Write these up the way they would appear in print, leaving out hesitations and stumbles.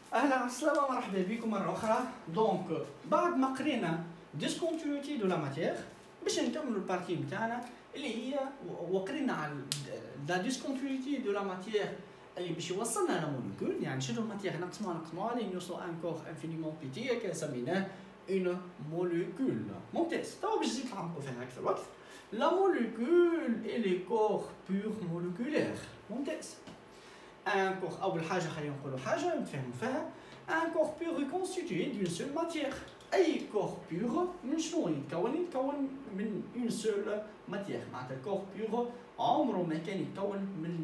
اهلا السلامة مرحبا بكم مرة أخرى. دونك بعد ما قرينا ديسكونتينيتي دو لا ماتيير باش نكملوا البارتي نتاعنا اللي هي وقرينا على لا ديسكونتينيتي دو لا ماتيير اللي باش يوصلنا لموليكول، يعني شنو الماتيير نقسموها لين يوصلوا ان كور انفينيمون بيتي هكا سميناه اون موليكول. ممتاز. توا باش نزيد نعمقوا فيها أكثر وقت. لا موليكول اي لي كور بور موليكولير. ممتاز. Un corps أول حاجة خلينا نقولوا حاجة نتفاهموا فيها. Un corps pur est constitué d'une seule matière. أي corps pur من شنو يتكون؟ يتكون من une seule matière. معناتها corps pur عمره ما كان يتكون من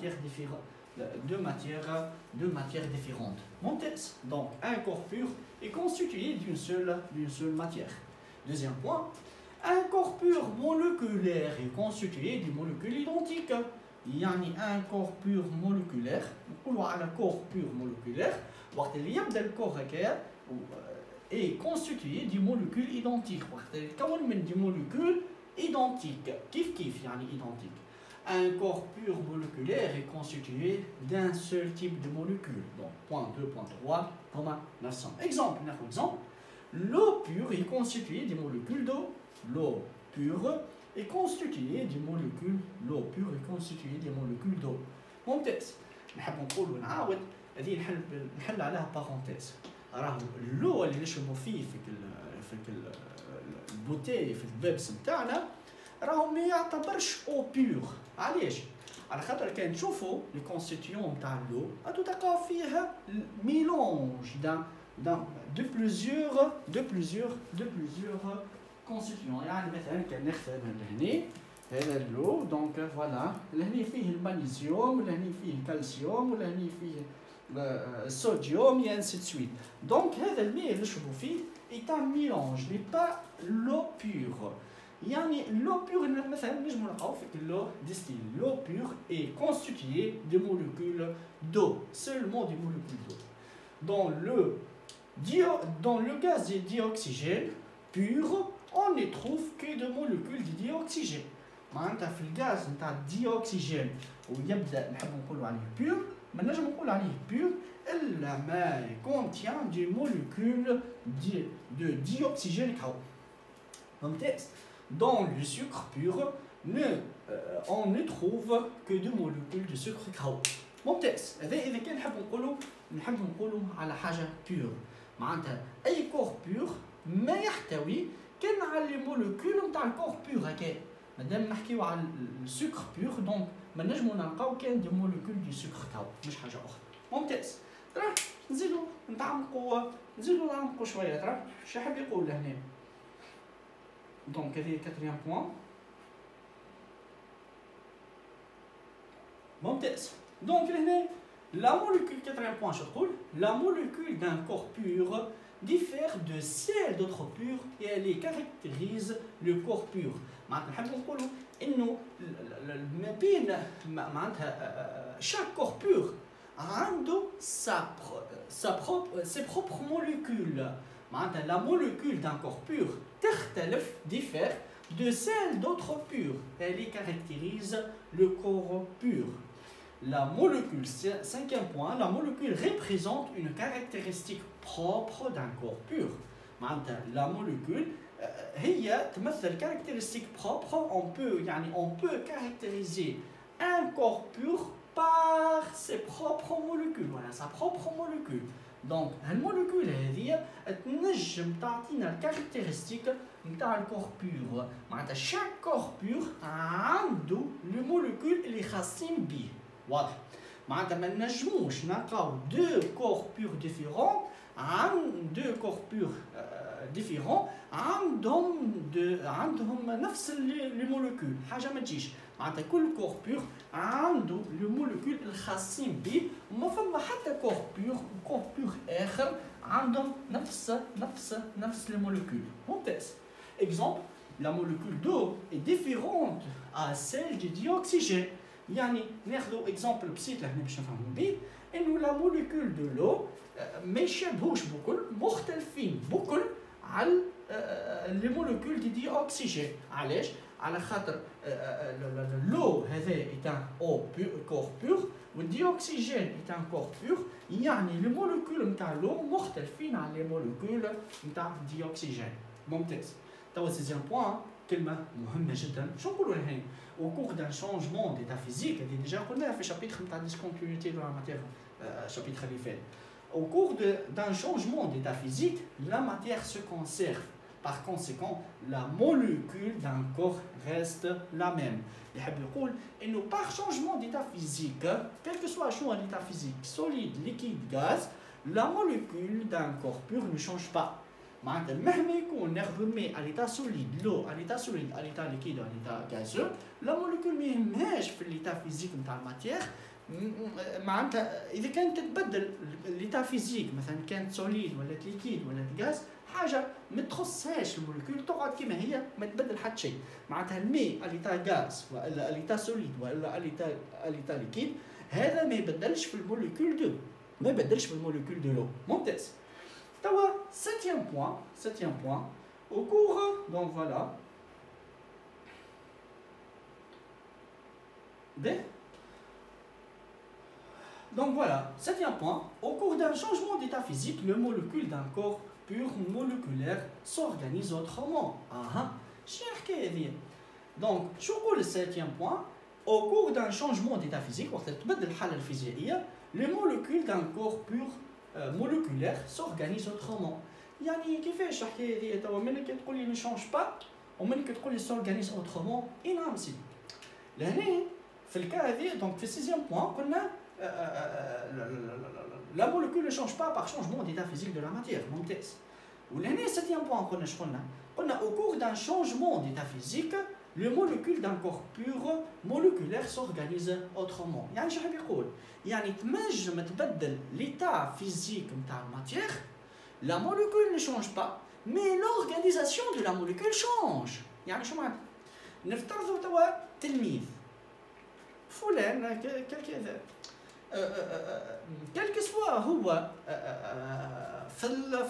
deux matières différentes. ممتاز. Donc un corps pur est constitué d'une seule matière. Deuxième point. Un corps pur moléculaire est constitué de molécules identiques. يعني ان كور بور موليكولير نقولوا على كور بور موليكولير وقت اللي يبدا الكور هكايا اي كونستيتوي دي موليكول ايدونتيك، وقت اللي يتكون من دي موليكول ايدونتيك. كيف يعني ايدونتيك؟ ان كور بور موليكولير اي كونستيتوي دان سول تيب دو موليكول. دونك بوان 2 بوان 3 هما نفسهم. اكزومبل ناخذ اكزومبل. لو بور اي كونستيتوي دي موليكول دو. لو بور est constitué des molécules. L'eau pure est constituée des molécules d'eau. ممتاز. نحب نقول ونعاود هذه نحل عليها بارونتيز. راهو اللو اللي نشربوا فيه في البوتي في البيبس نتاعنا راهو ما يعتبرش او بيور. علاش؟ على خاطر كان تشوفوا لي كونستيتيون نتاع اللو راهو تلقاو فيها ميلونج دو بليزيور constituant. يعني مثلا كان ناخذ لهني هذا اللو دونك فوالا لهني فيه المغنيسيوم ولهني فيه الكالسيوم ولهني فيه الصوديوم et ainsi de suite. دونك هذا الماء اللي نشربوا فيه est un mélange n'est pas l'eau pure. يعني l'eau pure مثلا نجمو نلقاو في l'eau distillée. L'eau pure est constituée de molécules d'eau, seulement des molécules d'eau. Dans le gaz de dioxygène pur on ne trouve que de molécules de dioxygène. معناتها في الغاز نتاع الديوكسيجين ويبدا نحب نقولوا عليه بيور، ما نجم نقول عليه بيور الا ما contient des molécules de dioxygène كاو. ممتاز. Dans le sucre pur on ne trouve que de molécules de sucre كاو. ممتاز. هذا اذا كان نحب نقولوا على حاجه بيور. معناتها اي كور بيور ما يحتوي كان على لي موليكول نتاع الكور بيور هكا. مادام نحكيو على السكر بيور دونك ما نجمو نلقاو كان دي موليكول دي سكر كاو مش حاجه اخرى. ممتاز. ترى نزيدو نعمقو شويه. ترى شنو حاب يقول لهنا؟ دونك هذه كاتريام بوان. ممتاز. دونك لهنا لا موليكول كاتريام بوان شو تقول؟ لا موليكول دان كور بيور diffère de celle d'autres purs et elle caractérise le corps pur. معناتها نحب نقولوا انه ما بين معناتها chaque corps pur عنده ses propres molécules. معناتها la molécule d'un corps pur تختلف diffère de celle d'autres purs. Elle caractérise le corps pur. La molécule, cinquième point, la molécule représente une caractéristique propre d'un corps pur. La molécule هي تمثل caractéristique propre. On peut caractériser un corps pur par ses propres molécules. Voilà, sa propre molécule. Donc, la molécule هذه تنجم تعطينا الكاركتيرستيك نتاع الكور بور. معناتها chaque corps pur عنده لي موليكول اللي خاصين بيه. واضح. معناتها ما نجموش نلقاو دو كور بور ديفيرون دو كور بور ديفيرون عندهم نفس لي موليكول. حاجه ما تجيش. معناتها كل كور بور عنده لي موليكول الخاصين به وما فما حتى كور بور اخر عندهم نفس لي موليكول. ممتاز. اكزومبل la molécule d'eau est différente à celle du dioxygène. يعني ناخذوا اكزومبل بسيط لهنا باش نفهموا بيه انه لا موليكول دو لو ما يشابهوش بكل، مختلفين بكل على لي موليكول دي ديوكسيجين. علاش؟ على خاطر لو هذا ايتان او كور بور و والديوكسيجين est un corps pur يعني لي مولكول نتاع لو مختلفين عن لي مولكول نتاع الديوكسيجين. ممتاز. توا سيزيام بوان كلمه مهمه جدا. شو نقولوا هنا؟ au cours d'un changement d'état physique هذه ديجا قلناها في شابيتر نتاع discontinuité de la matière chapitre اللي فات. au cours d'un changement d'état physique la matière se conserve. Par conséquent, la molécule d'un corps reste la même. يحب يقول انه par changement d'état physique, quel que soit un état physique, solide, liquide, gaz, la molécule d'un corps pur ne change pas. معناتها مهما يكون نخدمي à l'état solide, l'eau à l'état solide, à l'état liquide, à l'état gazeux, la molécule ما يهمهاش في l'état physique نتاع الماتير. معناتها اذا كانت تتبدل l'état physique مثلا كانت سوليد ولا ليكيد ولا غاز حاجه ما تخصهاش المولكيول تقعد كما هي ما تبدل حتى شيء. معناتها الماء اليتا غاز والا اليتا سوليد والا اليتا ليكيد هذا ما يبدلش في المولكيول دو ما يبدلش في المولكيول دو لو. ممتاز. توا septième point au cours donc voilà donc voilà septième point au cours d'un changement d'état physique le molécule d'un corps pur moléculaire s'organise autrement. شنو الحكايه هذه؟ دونك شو نقول السابتيام بوان؟ au cours d'un changement d'état physique وقت تبدل الحاله الفيزيائيه les molécules d'un corps pur moléculaire s'organise autrement. يعني كيفاش الحكايه هذه توا منك تقول لي ne change pas ومنك تقول لي s'organise autrement اي نعم سيدي. لهنا في الكا هذه دونك في السيزيام بوان قلنا la molécule ne change pas par changement d'état physique de la matière. ممتاز. ولهنا septième point قلنا شقلنا؟ قلنا au cours d'un changement d'état physique les molécules d'un corps pur moléculaire s'organisent autrement. يعني شو حاب يقول؟ يعني تنجم تبدل l'état physique نتاع الماتير la molécule ne change pas mais l'organisation de la molécule change. يعني شو معناتها؟ نفترضوا توا تلميذ فلان كذا كل سوا هو في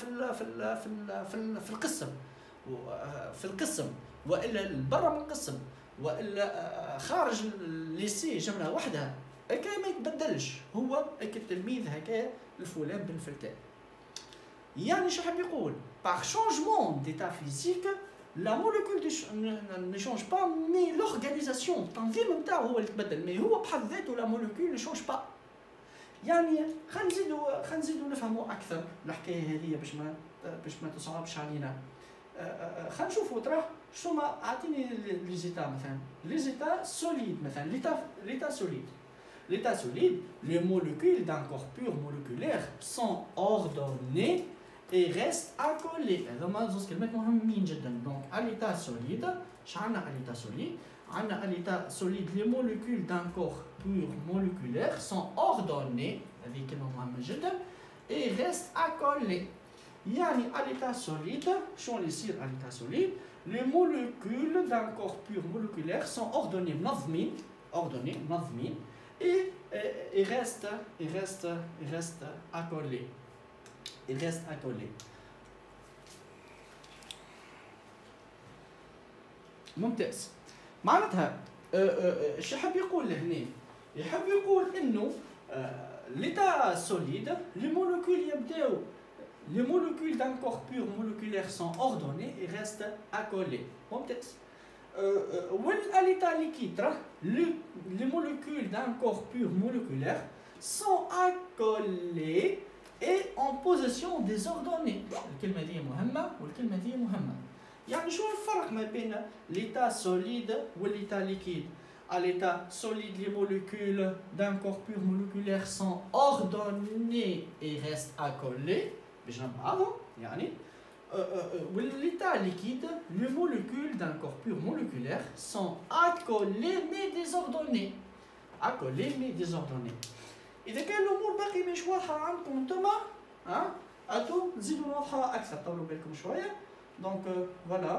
القسم في القسم والا برا من القسم والا خارج الليسي جمله وحدها هكا ما يتبدلش هو هكا التلميذ هكا الفلان بن فلتان. يعني شو حاب يقول؟ par changement d'état physique la molécule ne change pas mais l'organisation التنظيم نتاعو هو اللي يتبدل مي هو بحد ذاته la molécule ne change pas. يعني خلينا نزيدوا نفهموا اكثر الحكايه هذه باش ما تصعبش علينا. خلينا نشوفوا ترى شو ما اعطيني لي زيتا مثلا لي زيتا سوليد مثلا l'état solide les molécules d'un corps pur moléculaire sont ordonnées et restent accolées. هذوما زوج كلمات مهمين جدا. دونك à l'état solide شعلنا à l'état solide عندنا à l'état solide les molécules d'un corps pur moléculaire sont ordonnées هذه كلمة مهمة جدا et restent accolées. يعني à l'état solide شو اللي يصير à l'état solide les molécules d'un corps pur moléculaire sont ordonnées منظمين et restent accolées. ممتاز. معناتها شو حاب يقول لهنا؟ يحب يقول انه l'état solide les molécules d'un corps pur moléculaire sont ordonnées et restent accolées. ممتاز. à l'état liquide les molécules d'un corps pur moléculaire sont accolées et en position désordonnée. الكلمة دي مهمة والكلمة دي مهمة. يعني شو الفرق ما بين l'état solide والétat liquide؟ à l'état solide les molécules d'un corps pur moléculaire sont ordonnées et restent accolées بجنب بعضهم يعني l'état liquide les molécules d'un corps pur moléculaire sont accolées mais désordonnées. إذا كان الأمور باقي مش واضحة عندكم انتما أتو نزيدو نوضحها أكثر طولوا بالكم شوية. Donc voilà.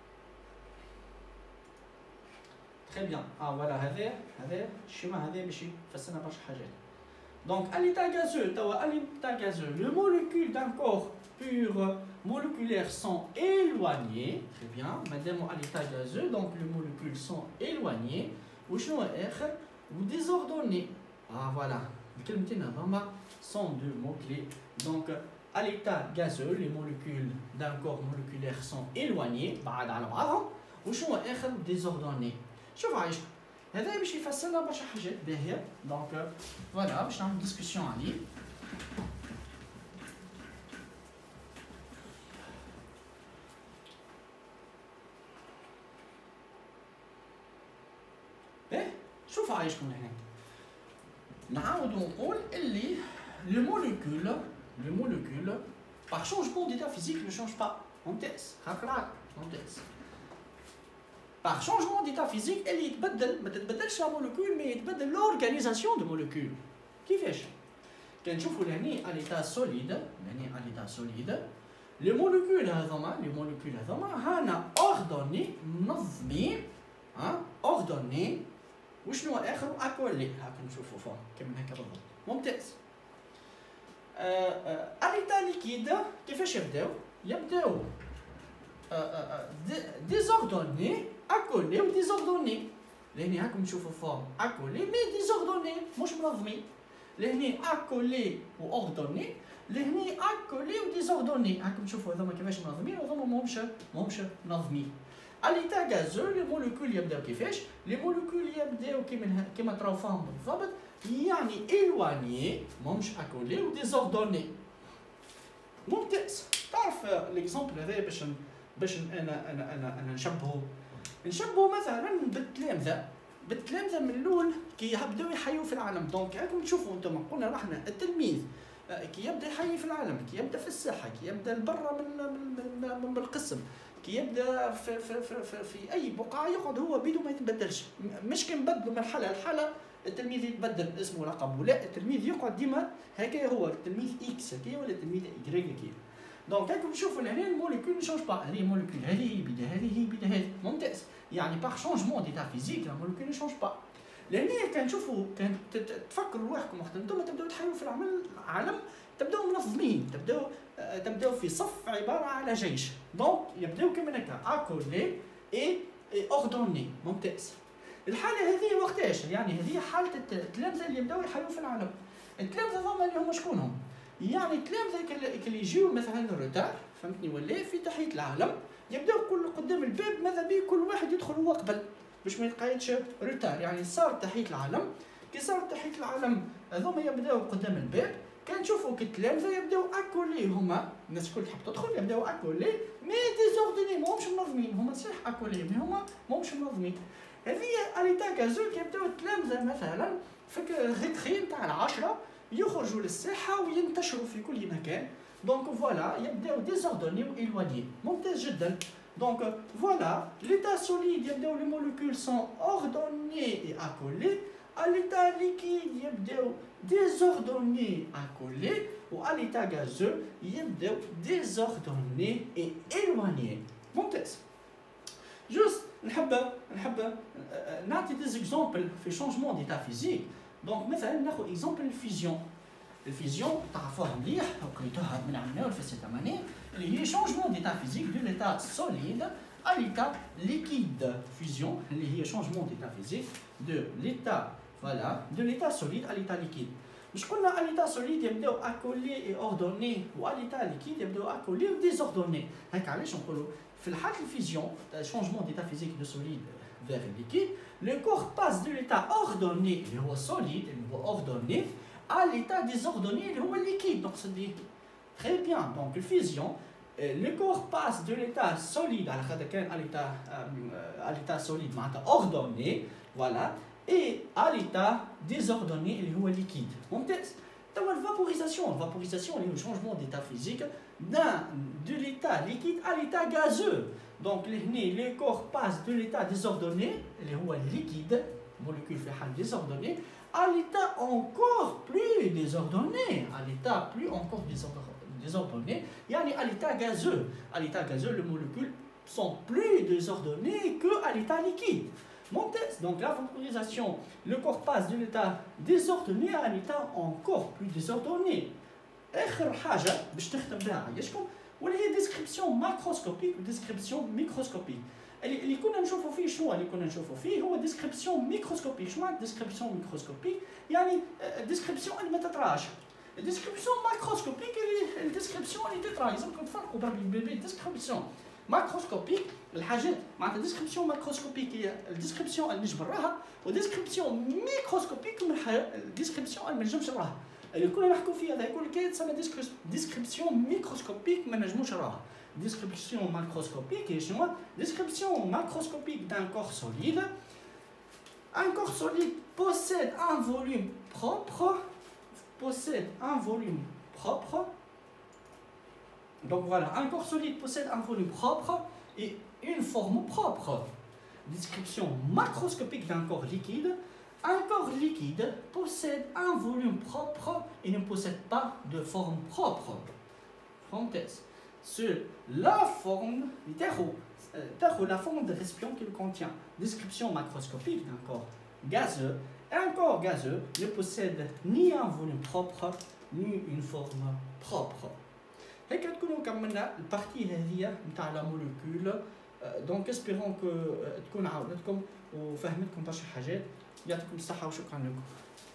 Très bien. Voilà هذا الشيما هذا باش يفسرنا برشا حاجات. Donc à l'état gazeux les molécules d'un corps pur moléculaire sont éloignées. Très bien. Madame à l'état gazeux donc les molécules sont éloignées ou شنو آخر ou désordonnées. Ah voilà, الكلمتين هذوما sont deux mots-clés. Donc à l'état gazeux, les molécules d'un corps moléculaire sont éloignées بعاد على بعضهم وشنو اخر désordonné. شوف عايشكم هذا باش يفسر لنا برشا حاجات باهيه. دونك فوالا باش نعمل ديسكسيون عليه. شوف عايشكم هنا نعاود نقول اللي les molécules par changement d'état physique ne changent pas. ممتاز هاكا ممتاز. par changement d'état physique اللي يتبدل ما تتبدلش لا موليكول مي يتبدل l'organisation de molécules. كيفاش؟ كنشوفوا لهني à l'état solide لهني à l'état solide les molécules هذوما هانا ordonné منظمين ordonné وشنو اخر اكولي هاكا نشوفوا فوق كيما هكا بالضبط. ممتاز. اليتا ليكيد كيفاش يبداو ديزوردوني اكولي و ديزوردوني. لهني هاكم نشوفوا فوق اكولي مي ديزوردوني مش منظمين. لهني اكولي و اوردوني لهني اكولي و ديزوردوني. هاكم تشوفوا هذوما كيفاش منظمين وهذوما ماهمش منظمين. اليتا غازو لي موليكول يبداو كيفاش؟ لي موليكول يبداو كيما تراو فيهم بالضبط يعني إلواني ماهمش اكولي و ديزوردوني. ممتاز. تعرف ليكزومبل هذا باش انا نشبهوا مثلا بالتلامذه من الاول كي يبداو يحيوا في العالم. دونك راكم تشوفوا انتم قلنا رحنا التلميذ كي يبدا يحيي في العالم كي يبدا في الساحه كي يبدا برا من القسم كي يبدا في اي بقعه يقعد هو بيدو ما يتبدلش. مش كنبدلوا من حاله لحاله التلميذ يتبدل اسمه ولقبه لا التلميذ يقعد ديما هكا هو التلميذ اكس هكا ولا التلميذ اي هكا. دونك راكم تشوفوا هنا الموليكول شونج با. هذه موليكول هذه بدا هذه بدا هذه. ممتاز. يعني باغ شونجمون ديتا فيزيك لا موليكول شونج با. لهنا كنشوفوا تفكروا روحكم وقت انتم تبداو تحيوا في العالم تبداو منظمين تبداو في صف عباره على جيش. دونك يبداو كما هكا اكولي اي اوردوني. ممتاز. الحاله هذه وقتاش؟ يعني هذه حاله التلامذه اللي يبداو يحيوا في العالم. التلامذه هذوما اللي هما شكونهم؟ يعني التلامذه اللي يجيو مثلا روتار فهمتني ولا في تحيه العالم يبداو كل قدام الباب ماذا بيه كل واحد يدخل هو قبل باش ما يتقايدش روتار. يعني صار تحيه العالم كي صار تحيه العالم هذوما يبداو قدام الباب كنشوفوا كي التلامذه يبداو اكولي هما الناس الكل تحب تدخل يبداو اكولي مي ديزورديني ماهمش منظمين. هما صحيح اكولي مي هما ماهمش منظمين. هذه اليتا كازول كيبداو التلامذه مثلا في الريكري نتاع العشره يخرجوا للساحه وينتشروا في كل مكان. دونك فوالا يبداو ديزوردوني و ايلواني. ممتاز جدا. دونك فوالا l'état solide يبداو لي موليكول سون اوردوني اي اكولي. l'état liquide يبداو désordonné accolé و l'état gazeux يبداو désordonné et éloigné. ممتاز. جوست نحب نعطي دي زيكزامبل في شونجمون ديتا فيزيك. دونك مثلا ناخذ اكزامبل الفيزيون تعرفوها مليح وقريتوها من عمنا في السيتام اني اللي هي شونجمون ديتا فيزيك دو ليتا سوليد à l'état liquide. Fusion اللي هي شونجمون ديتا فيزيك دو ليتا فوالا دو ليتا سوليد à l'état liquide. مش قلنا à l'état solide يبداو اكولي اي اوردوني و à l'état liquide يبداو اكولي و ديزوردوني. هكا علاش نقولوا في حالة الفيزيون شونجمون ديتا فيزيك دو سوليد vers le liquide le corps passe de l'état ordonné اللي هو solide اللي هو ordonné à l'état désordonné اللي هو liquide. donc c'est très bien. donc الفيزيون le corps passe de l'état solide على خاطر كان à l'état solide معناتها ordonné voilà et à l'état désordonné اللي هو liquide. ممتاز. توا الفابوريزاسيون اللي هو changement d'état physique de l'état liquide à l'état gazeux. donc لهنا le corps passe de l'état désordonné اللي هو liquide molécule في حال désordonné à l'état encore plus désordonné à l'état plus encore désordonné يعني à l'état gazeux. à l'état gazeux les molécules sont plus désordonnées que à l'état liquide. ممتاز. donc la vaporisation le corps passe de l'état désordonné à l'état encore plus désordonné. اخر حاجه باش تختم بها عايشكم واللي هي ديسكريبسيون ماكروسكوبيك و ديسكريبسيون ميكروسكوبيك. اللي كنا نشوفوا فيه شنو اللي كنا نشوفوا فيه هو ديسكريبسيون ميكروسكوبيك. شنو معناتها ديسكريبسيون ميكروسكوبيك؟ يعني ديسكريبسيون اللي ما تطراش. الديسكريبسيون ماكروسكوبيك الديسكريبسيون اللي تطرا. لازمكم تفرقوا بين الديسكريبسيون ماكروسكوبيك الحاجات معناتها ديسكريبسيون ماكروسكوبيك هي الديسكريبسيون اللي نجم نراها، وديسكريبسيون ميكروسكوبيك الديسكريبسيون اللي ما نجمش نراها. اللي كنا نحكوا فيها هذا كل كي تسمى ديسكريبسيون ميكروسكوبيك ما نجموش نراها. Description macroscopique et chez moi, description macroscopique d'un corps solide. Un corps solide possède un volume propre, Donc voilà, un corps solide possède un volume propre et une forme propre. Description macroscopique d'un corps liquide. Un corps liquide possède un volume propre et ne possède pas de forme propre. Parenthèse. Sur la forme la forme de récipient qu'il contient. Description macroscopique d'un corps gazeux. Un corps gazeux ne possède ni un volume propre ni une forme propre. هيك تكونوا كملنا البارتي هذه نتاع لا موليكول. دونك اسبيرون كو تكون عاونتكم وفهمتكم برشا حاجات. يعطيكم الصحة وشكرا لكم.